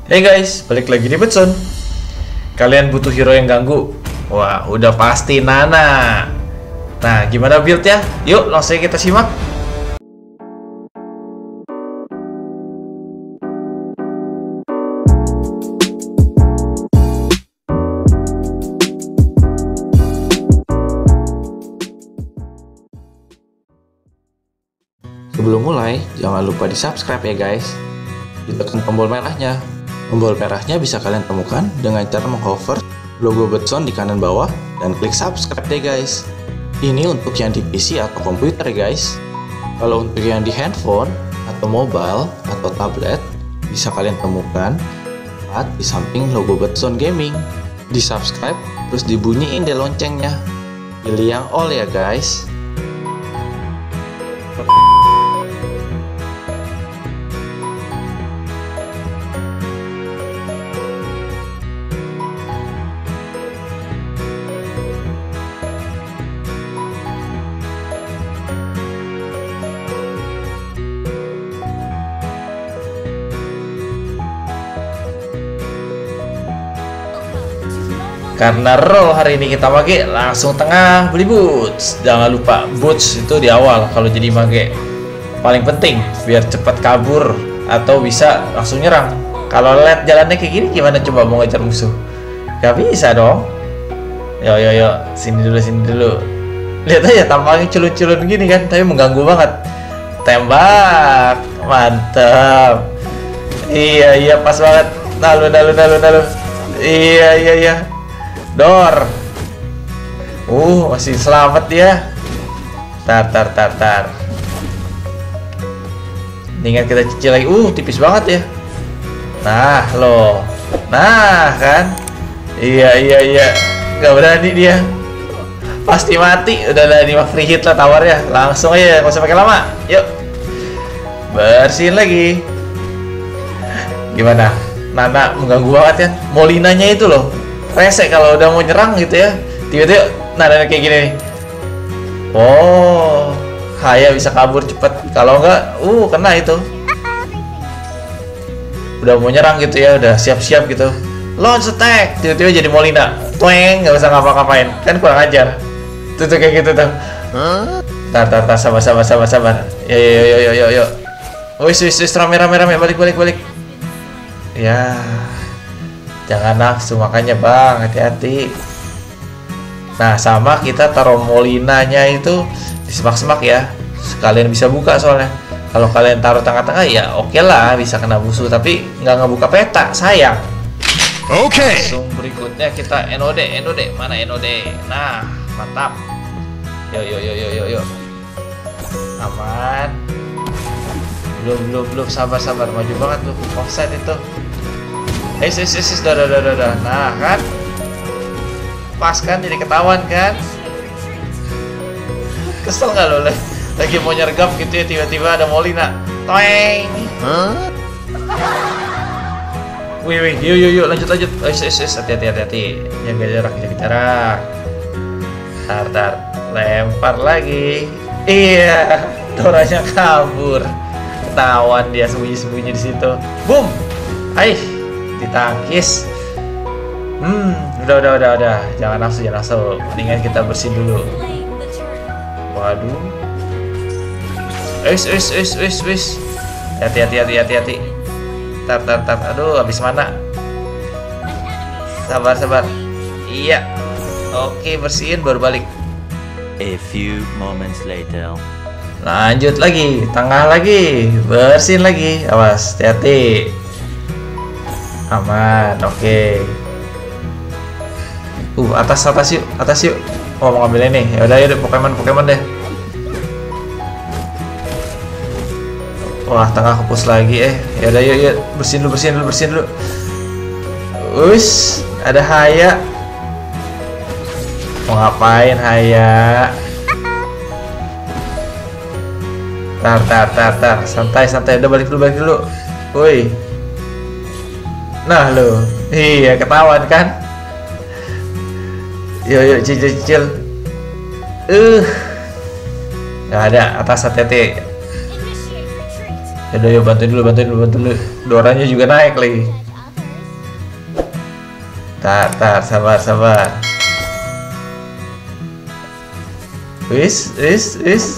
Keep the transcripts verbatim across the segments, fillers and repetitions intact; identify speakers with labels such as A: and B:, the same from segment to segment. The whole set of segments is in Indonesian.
A: Hey guys, balik lagi di Betson. Kalian butuh hero yang ganggu? Wah, udah pasti Nana. Nah, gimana build-nya? Yuk, langsung kita simak. Sebelum mulai, jangan lupa di subscribe ya guys. Ditekan tombol merahnya. Tombol merahnya bisa kalian temukan dengan cara menghover logo Betson di kanan bawah dan klik subscribe deh guys. Ini untuk yang di P C atau komputer ya guys. Kalau untuk yang di handphone atau mobile atau tablet, bisa kalian temukan tepat di samping logo Betson Gaming. Di subscribe, terus dibunyiin deh loncengnya. Pilih yang all ya guys. Karena roll hari ini kita pakai langsung tengah beli boots. Jangan lupa boots itu di awal kalau jadi pakai. Paling penting biar cepat kabur atau bisa langsung nyerang. Kalau lihat jalannya kayak gini gimana coba mau ngejar musuh? Gak bisa dong. Yo yo yo, sini dulu sini dulu. Lihat aja tampaknya culun-culun gini kan, tapi mengganggu banget. Tembak, mantap. Iya iya pas banget. Nalu nalu nalu nalu. Iya iya iya. Dor. Uh, masih selamat ya. Tar tar tar tar. Mendingan kita cicil lagi. Uh, tipis banget ya. Nah, loh. Nah, kan. Iya iya iya. Gak berani dia. Pasti mati. Udah ada di free hit lah tawarnya. Langsung aja, nggak usah pakai lama. Yuk. Bersihin lagi. Gimana? Nana mengganggu banget ya. Molinanya itu loh. Rese kalau udah mau nyerang gitu ya, tiba-tiba nadanya kayak gini nih. Oh, Haya bisa kabur cepet. Kalau enggak, uh kena itu. Udah mau nyerang gitu ya, udah siap-siap gitu. Launch attack, tiba-tiba jadi Molina. Tweng, nggak usah ngapa-ngapain, kan kurang ajar. Tuh, tuh kayak gitu tuh. Tar, tar, tar, sabar, sabar, sabar, sabar. Yo, yo, yo, yo, yo, yo. Wis, wis, wis, rame, rame, rame, balik, balik, balik. Ya. Jangan nafsu makanya bang, hati-hati. Nah sama kita taruh Molinanya itu di semak-semak ya. Sekalian bisa buka soalnya. Kalau kalian taruh tengah-tengah ya oke okay lah bisa kena musuh. Tapi nggak ngebuka peta, sayang. Oke okay. Langsung berikutnya kita N O D, N O D. Mana N O D? Nah mantap. Yo yo yo yo yo yo. Aman. Belum belum belum sabar sabar maju banget tuh. Offset itu. Eh, eh, eh, eh, dah, dah, dah, dah. Nah, kan? Pas kan, jadi ketahuan kan? Kesel nggak lo? Lagi mau nyergap gitu ya, tiba-tiba ada Molina. Toeng! Huh? Wih, wih, yuk, yuk, yuk, lanjut, lanjut. Eh, eh, eh, hati-hati, hati-hati. Jaga jarak, jaga jarak. Tar, tar. Lempar lagi. Iya, Doranya kabur. Ketahuan dia sembunyi-sembunyi di situ. Boom! Aih! Ditangkis. Hmm, udah udah udah udah. Jangan nafsu, jangan nafsu. Mendingan kita bersihin dulu. Waduh. Wis wis wis wis wis. Hati hati hati hati hati. Tar tar tar. Aduh, habis mana? Sabar sabar. Iya. Oke, bersihin baru balik.
B: A few moments later.
A: Lanjut lagi, tengah lagi, bersihin lagi. Awas, hati-hati. Aman, oke. Okay. Uh, atas atas yuk, atas yuk. Oh, mau ngambil ini. Ya udah, ya Pokemon Pokemon deh. Wah, tengah kepus lagi eh. Ya udah, yuk, yuk. Bersihin dulu, bersihin dulu, bersihin dulu. Us, ada Haya. Mau ngapain Haya? Tar, tar, tar, tar. Santai, santai. Udah balik dulu, balik dulu. Woi. Nah lo, iya ketahuan kan? Yo yo cicil cicil. Uh, nggak ada atas hati-hati. Yaudah yuk bantuin dulu, bantuin dulu, bantuin dulu. Doranya juga naik lagi. Tar, tar, sabar, sabar. Wis, wis, wis.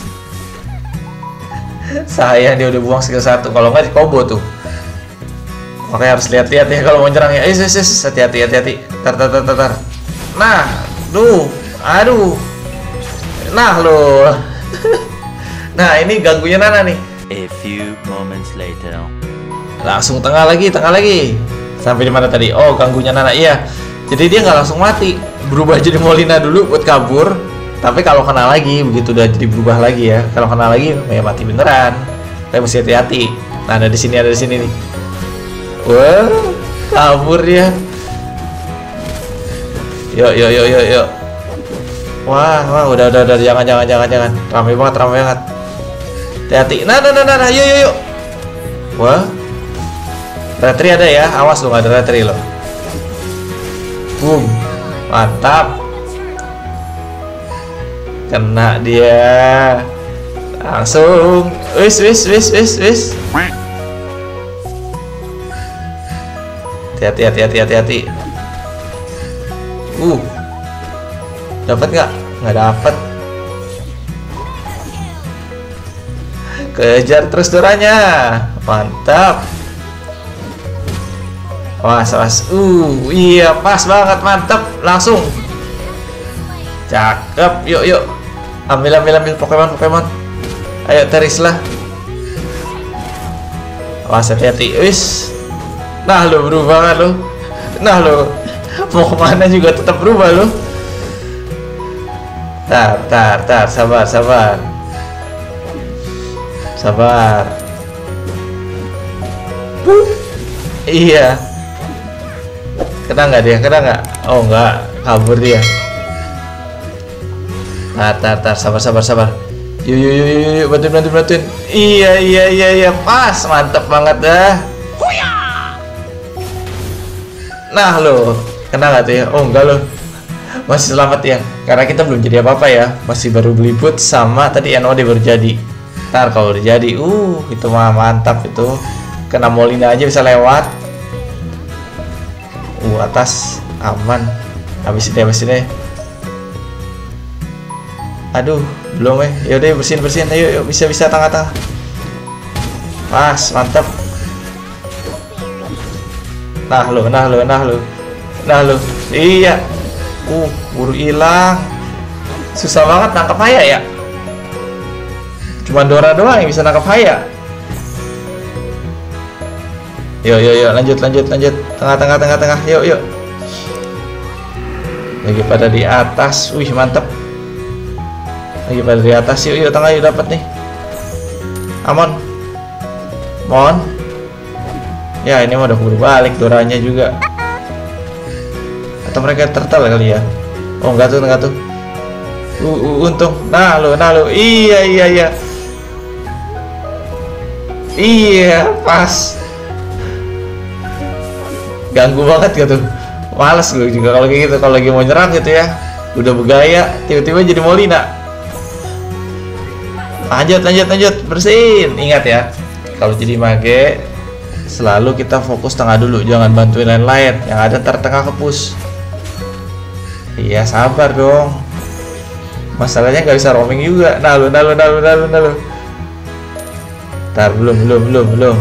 A: Sayang dia udah buang skill satu. Kalau nggak di combo tuh. Makanya harus lihat-lihat ya kalau mau nyerang ya. Is, is, is. Hati-hati, hati-hati. Tar, tar, tar, tar, tar. Nah, duh, aduh. Nah lo. Nah ini ganggunya Nana nih.
B: A few moments later.
A: Langsung tengah lagi, tengah lagi. Sampai di mana tadi? Oh, ganggunya Nana. Iya. Jadi dia nggak langsung mati. Berubah jadi Molina dulu buat kabur. Tapi kalau kena lagi, begitu udah jadi berubah lagi ya. Kalau kena lagi, ya mati beneran. Tapi mesti hati-hati. Nah, ada di sini, ada di sini nih. Wah, kabur dia. Yuk, yuk, yuk, yuk, yuk. Wah, wah, udah, udah, udah. Jangan, jangan, jangan, jangan. Ramai banget, ramai banget. Hati-hati. Nah, nah, nah, nah, nah. Yuk, yuk, yuk. Wah. Retri ada ya, awas lo nggak ada retri lo. Boom, mantap. Kena dia. Langsung. Wis, wis, wis, wis, wis. Hati-hati, hati-hati, hati-hati. Uh, dapat nggak? Nggak dapat. Kejar terus doranya, mantap. Wah, salas. Uh, iya pas banget, mantap. Langsung. Cakep. Yuk, yuk. Ambil, ambil, ambil Pokemon, Pokemon. Ayo, teris lah. Wah, hati-hati. Wis. Nah, lo berubah kan lo. Nah, lo mau kemana juga tetap berubah lo. Tar, tar, tar. Sabar, sabar. Sabar. Buh. Iya. Kena nggak dia? Kena nggak? Oh nggak, kabur dia. Tar, tar, tar, sabar, sabar, sabar. Yuk, yuk, yuk, yuk, yuk, bantuin, bantuin, bantuin. Iya, iya, iya, iya, pas, mantap banget dah. Nah lo, kena nggak tuh ya? Oh enggak lo, masih selamat ya. Karena kita belum jadi apa-apa ya, masih baru beli boot sama tadi N O D baru jadi. Ntar kalau udah jadi, uh, itu mah mantap itu. Kena Molina aja bisa lewat. Uh, atas aman. Habis ini, habis ini. Aduh, belum eh. Yaudah bersihin, bersihin. Ayo, yuk, bisa, bisa tengah-tengah. Pas, mantap. Nah lo, nah lo, nah lo, nah lo. Iya. Uh, buru hilang. Susah banget nangkap Haya ya. Cuma Dora doang yang bisa nangkap Haya. Yuk, yuk, yuk, lanjut, lanjut, lanjut. Tengah, tengah, tengah, tengah. Yuk, yuk. Lagi pada di atas. Wih, mantap. Lagi pada di atas. Yuk, yuk, tengah, yuk, dapat nih. Amon. Mon. Ya, ini mah udah keburu balik Doranya juga. Atau mereka tertal kali ya? Oh, enggak tuh, enggak tuh. Uh, uh, untung. Nah, lo, nah lo. Iya, iya, iya. Iya, pas. Ganggu banget gitu. Males gue juga kalau kayak gitu. Kalau lagi mau nyerang gitu ya, udah bergaya, tiba-tiba jadi Molina. Lanjut, lanjut, lanjut, bersihin. Ingat ya, kalau jadi mage selalu kita fokus tengah dulu, jangan bantuin lain-lain. Yang ada ntar tengah ke push. Iya, sabar dong. Masalahnya nggak bisa roaming juga. Nah lu, nah lu, nah lu, nah lu, nah lu. Ntar belum, belum, belum, belum.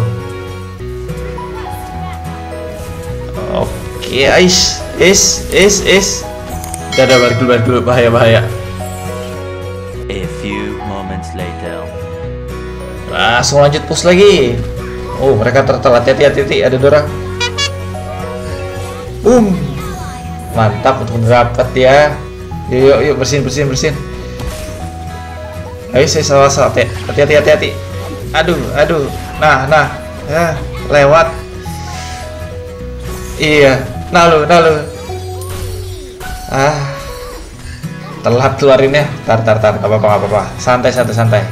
A: Oke, is, is, is, is. Udah, udah, balik dulu, balik dulu. Bahaya, bahaya.
B: A few moments later.
A: Langsung lanjut push lagi. Oh, mereka tertelat. Hati-hati, hati-hati. Ada Dora. Boom. Mantap untuk dapat ya. Yuk, yuk, yuk, bersihin, bersihin, bersihin. Ayo, saya salah salah. Hati-hati, hati-hati. Aduh, aduh. Nah, nah, nah, lewat. Iya. Nah lu, nah lu. Ah, telat keluarinnya. Tar, tar, tar. Gak apa-apa, gak apa-apa. Santai, santai, santai.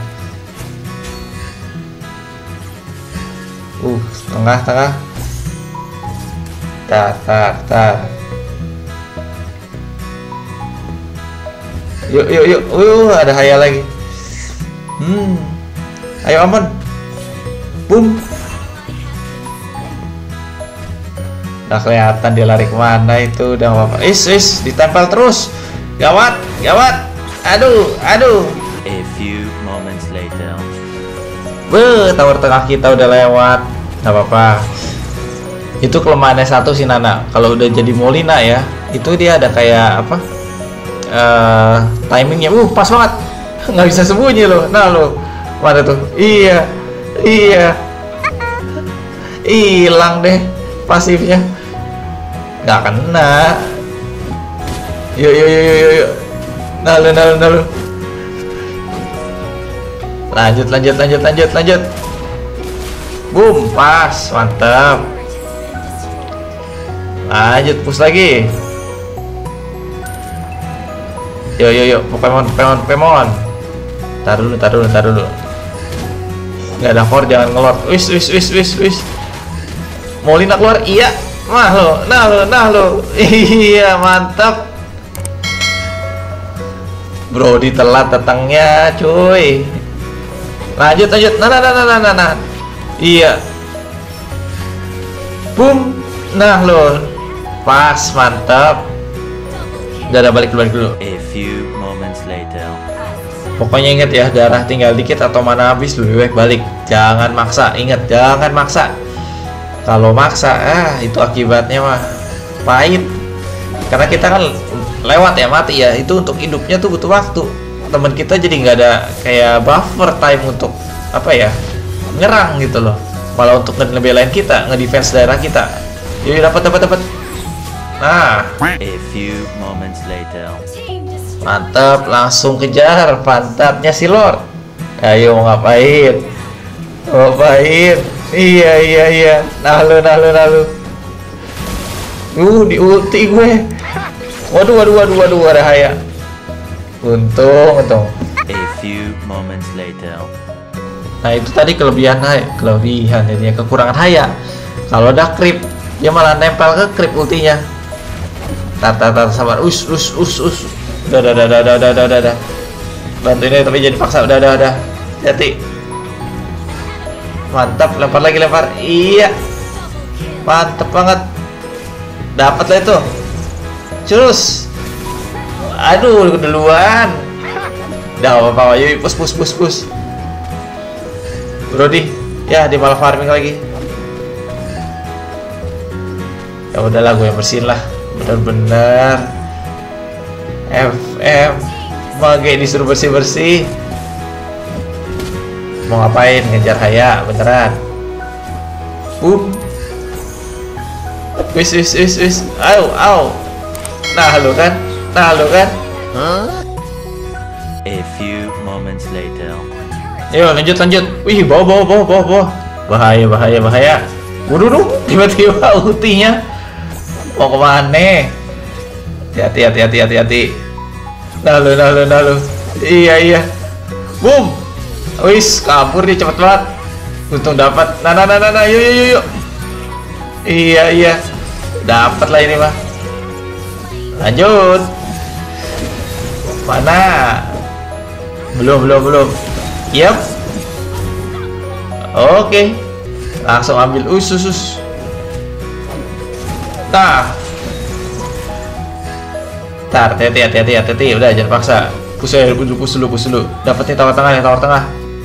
A: Uh, tengah, tengah. Tar, tar, tar. Yuk, yuk, yuk. Uh, ada Haya lagi. Hmm. Ayo Amon. Boom. Nggak kelihatan dia lari kemana itu. Udah apa? Is, is, ditempel terus. Gawat, gawat. Aduh, aduh.
B: A few moments later.
A: Beuh, tower tengah kita udah lewat. Nggak apa-apa. Itu kelemahannya satu sih Nana. Kalau udah jadi Molina ya, itu dia ada kayak apa? Uh, timingnya, uh pas banget. Nggak bisa sembunyi loh. Nah lo, mana tuh? Iya, iya. Hilang deh pasifnya. Nggak kena. Yuk yuk yuk yuk yuk. Nah lu nah lu nah lu. Lanjut lanjut lanjut lanjut lanjut. Boom, pas, mantap. Lanjut push lagi. Yuk yuk yuk, Pokemon Pokemon Pokemon. Tar dulu tar dulu tar dulu. Nggak ada core, jangan ngelot. Wis wis wis wis wis. Molina keluar, iya. Nah lo, nah lo, nah lo. Iya, mantap. Brody telat datangnya, cuy. Lanjut, lanjut. Nah, nah, nah, nah, nah, nah. Iya. Boom. Nah lo. Pas, mantap. Udah ada balik balik dulu.
B: A few moments later.
A: Pokoknya inget ya, darah tinggal dikit atau mana habis, lebih baik balik. Jangan maksa, inget, jangan maksa. Kalau maksa, ah itu akibatnya mah pahit. Karena kita kan lewat ya, mati ya. Itu untuk hidupnya tuh butuh waktu. Teman kita jadi nggak ada kayak buffer time untuk apa ya, nyerang gitu loh. Malah untuk ngebelain kita, ngedefense daerah kita. Yuk dapat dapat dapat. Nah,
B: A few moments later.
A: mantap, langsung kejar pantatnya si Lord. Ayo mau ngapain? Mau ngapain? Iya iya iya. Nah lu nah lu nah lu. Uh di ulti gue. Waduh waduh waduh waduh ada Haya. Untung untung.
B: A few moments later.
A: Nah itu tadi kelebihan Haya, kelebihan jadinya kekurangan Haya. Kalau ada creep, dia malah nempel ke creep ultinya. Tar tar tar sabar. Us us us us. Udah udah udah udah udah udah udah udah. Bantuin ini tapi jadi paksa. Udah udah udah. Hati. Mantap, lempar lagi lempar. Iya. Mantap banget. Dapat lah itu. Terus. Aduh, duluan. Udah apa-apa, yuk push push push push. Brody, ya dia malah farming lagi. Ya udahlah, gue yang bersihin lah. Bener-bener. F M Mage disuruh bersih-bersih. Mau ngapain? Ngejar Haya beneran. Boom. Wis wis wis wis. Au au. Nah lu kan? Nah lu kan?
B: A few moments later.
A: Ayo lanjut lanjut. Wih, bawa bawa bawa bawa bawa. Bahaya bahaya bahaya. Waduh, tiba-tiba ultinya mau kemana? Hati hati hati hati hati. Nah lu nah lu nah lu. Iya iya. Boom. Wis kabur dia cepet banget. Untung dapat. Nah nah nah nah, nah. Yuk yuk yuk yuk. Iya iya. Dapat lah ini mah. Lanjut. Mana? Belum belum belum. Yap. Oke. Langsung ambil usus usus. Nah. Tar, hati hati hati hati hati. Udah jangan paksa. Push aja, push dulu, push dulu, push dulu. Dapat nih tower tengah, nih tower tengah.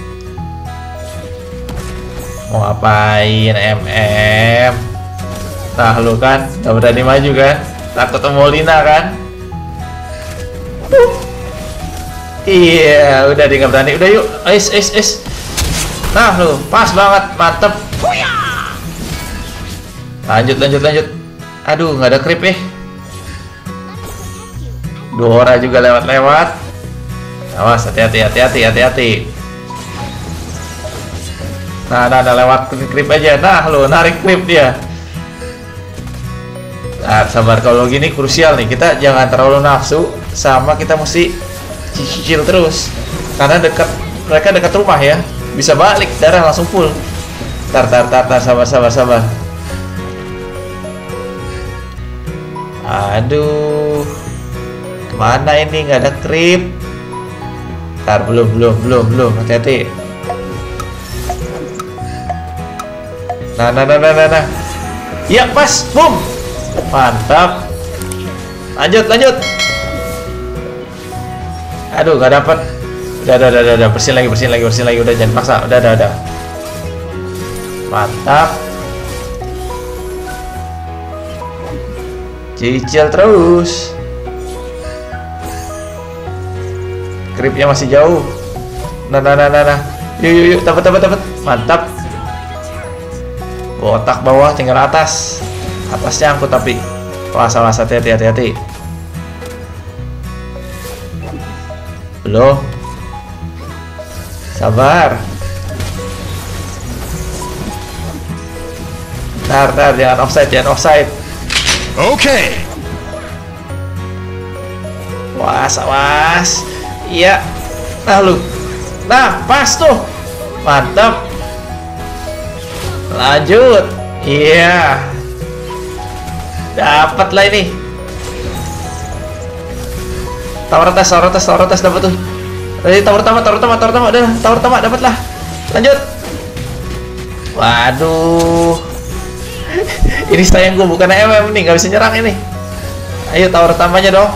A: Mau ngapain M M? Nah lu kan, udah berani maju kan? Takut Molina kan? Iya, udah dia nggak berani. Udah yuk, is is is. Nah lu, pas banget, mantep. Lanjut lanjut lanjut. Aduh, nggak ada creep eh. Dora juga lewat-lewat. Awas, hati-hati, hati-hati, hati-hati. Nah, nah, nah, lewat creep aja. Nah, lo narik creep dia. Nah, sabar, kalau gini krusial nih. Kita jangan terlalu nafsu, sama kita mesti cicil terus. Karena dekat, mereka dekat rumah ya. Bisa balik, darah langsung full. Tar, tar, tar, tar, sabar, sabar, sabar. Aduh. Mana ini nggak ada creep? Ntar belum belum belum belum hati-hati. Nah nah nah nah nah nah. Ya pas, boom, mantap. Lanjut, lanjut. Aduh, nggak dapat. Udah, udah, udah, udah, bersihin lagi, bersihin lagi, bersihin lagi. Udah, jangan paksa. Udah, udah, udah. Mantap. Cicil terus. Creepnya masih jauh. Nah, nah, nah, nah, nah. Yuk, yuk, yuk, dapat, dapat, dapat. Mantap. Botak bawah, tinggal atas. Atasnya angkut tapi. Wah, salah, hati-hati, hati-hati. Belum. Sabar. Ntar, ntar, jangan offside, jangan offside.
C: Oke. Okay.
A: Was, awas. Iya. Nah, lu. Nah, pas tuh. Mantap. Lanjut. Iya. Dapat lah ini. Tower atas, tower atas, tower atas dapat tuh. Tadi tower pertama, tower pertama, tower pertama, udah, tower pertama dapat lah. Lanjut. Waduh. Ini sayang gue bukan M M nih, nggak bisa nyerang ini. Ayo tower pertamanya dong.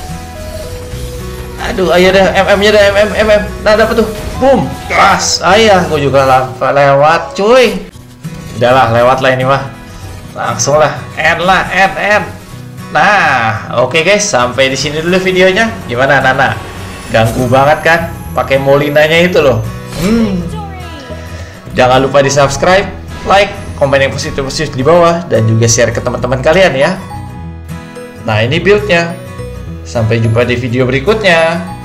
A: Aduh, ayo deh, M M-nya deh, M M, M M. Nah, dapat tuh. Boom. Pas. Ayah, gue juga lewat, cuy. Udahlah, lewat lah ini mah. Langsung lah, end lah, end, end. Nah, oke okay guys, sampai di sini dulu videonya. Gimana, Nana? Ganggu banget kan? Pakai Molinanya itu loh. Hmm. Jangan lupa di subscribe, like, komen yang positif-positif di bawah, dan juga share ke teman-teman kalian ya. Nah, ini buildnya. Sampai jumpa di video berikutnya.